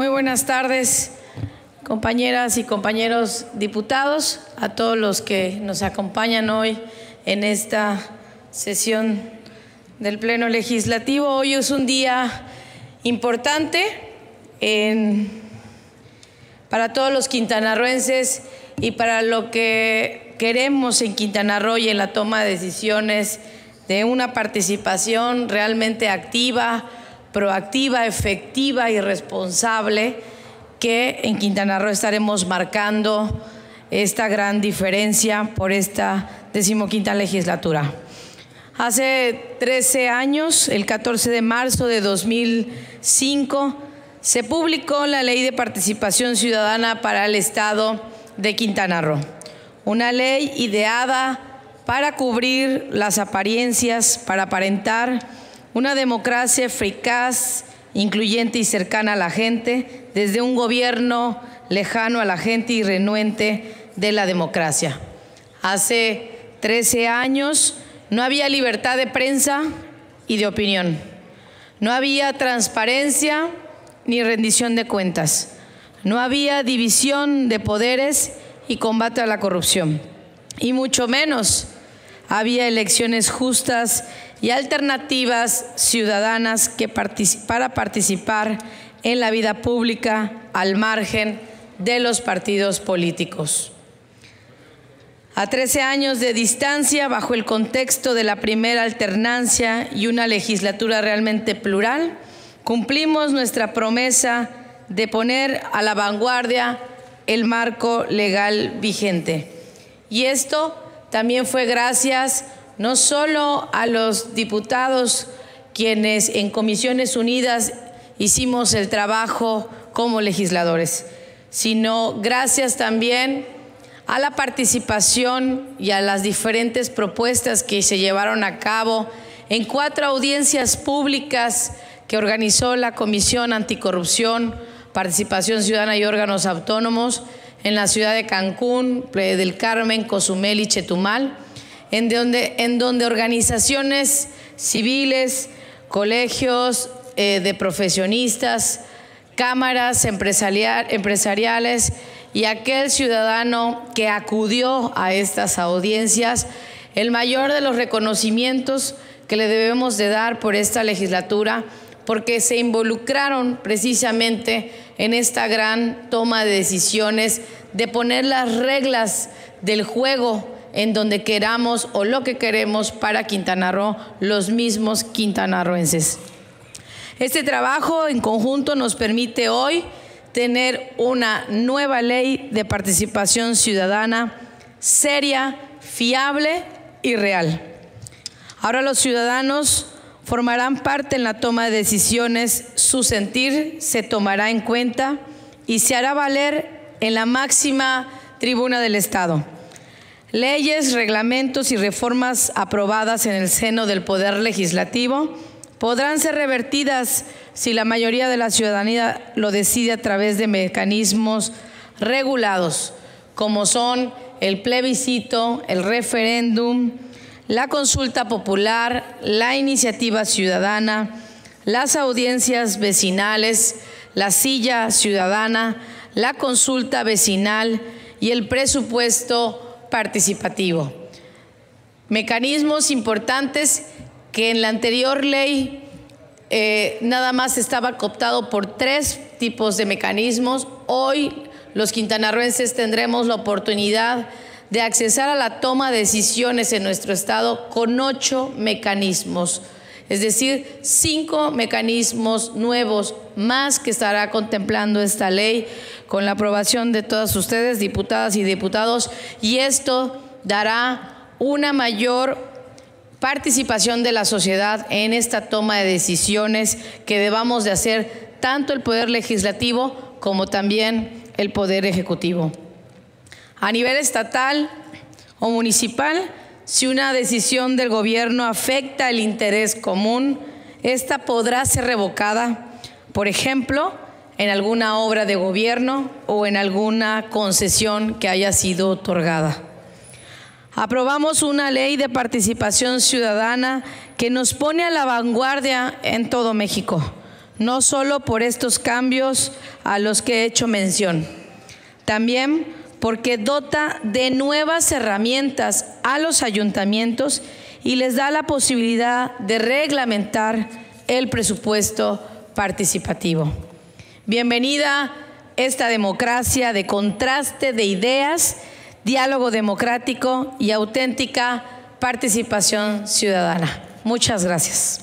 Muy buenas tardes, compañeras y compañeros diputados, a todos los que nos acompañan hoy en esta sesión del Pleno Legislativo. Hoy es un día importante para todos los quintanarroenses y para lo que queremos en Quintana Roo y en la toma de decisiones de una participación realmente activa, proactiva, efectiva y responsable, que en Quintana Roo estaremos marcando esta gran diferencia por esta 15ª legislatura. Hace 13 años, el 14 de marzo de 2005, se publicó la Ley de Participación Ciudadana para el Estado de Quintana Roo, una ley ideada para cubrir las apariencias, para aparentar una democracia eficaz, incluyente y cercana a la gente, desde un gobierno lejano a la gente y renuente de la democracia. Hace 13 años no había libertad de prensa y de opinión. No había transparencia ni rendición de cuentas. No había división de poderes y combate a la corrupción. Y mucho menos había elecciones justas y alternativas ciudadanas para participar en la vida pública al margen de los partidos políticos. A 13 años de distancia, bajo el contexto de la primera alternancia y una legislatura realmente plural, cumplimos nuestra promesa de poner a la vanguardia el marco legal vigente. Y esto también fue gracias no solo a los diputados quienes en Comisiones Unidas hicimos el trabajo como legisladores, sino gracias también a la participación y a las diferentes propuestas que se llevaron a cabo en 4 audiencias públicas que organizó la Comisión Anticorrupción, Participación Ciudadana y Órganos Autónomos en la ciudad de Cancún, Playa del Carmen, Cozumel y Chetumal, en donde organizaciones civiles, colegios de profesionistas, cámaras empresariales y aquel ciudadano que acudió a estas audiencias, el mayor de los reconocimientos que le debemos de dar por esta legislatura, porque se involucraron precisamente en esta gran toma de decisiones de poner las reglas del juego en donde queramos o lo que queremos para Quintana Roo, los mismos quintanarroenses. Este trabajo en conjunto nos permite hoy tener una nueva ley de participación ciudadana seria, fiable y real. Ahora los ciudadanos formarán parte en la toma de decisiones, su sentir se tomará en cuenta y se hará valer en la máxima tribuna del Estado. Leyes, reglamentos y reformas aprobadas en el seno del Poder Legislativo podrán ser revertidas si la mayoría de la ciudadanía lo decide a través de mecanismos regulados, como son el plebiscito, el referéndum, la consulta popular, la iniciativa ciudadana, las audiencias vecinales, la silla ciudadana, la consulta vecinal y el presupuesto participativo. Mecanismos importantes que en la anterior ley nada más estaba cooptado por 3 tipos de mecanismos. Hoy los quintanarroenses tendremos la oportunidad de accesar a la toma de decisiones en nuestro estado con 8 mecanismos, es decir, 5 mecanismos nuevos más que estará contemplando esta ley con la aprobación de todas ustedes, diputadas y diputados, y esto dará una mayor participación de la sociedad en esta toma de decisiones que debamos de hacer tanto el Poder Legislativo como también el Poder Ejecutivo. A nivel estatal o municipal, si una decisión del gobierno afecta el interés común, esta podrá ser revocada, por ejemplo, en alguna obra de gobierno o en alguna concesión que haya sido otorgada. Aprobamos una ley de participación ciudadana que nos pone a la vanguardia en todo México. no solo por estos cambios a los que he hecho mención, también porque dota de nuevas herramientas a los ayuntamientos y les da la posibilidad de reglamentar el presupuesto participativo. Bienvenida esta democracia de contraste de ideas, diálogo democrático y auténtica participación ciudadana. Muchas gracias.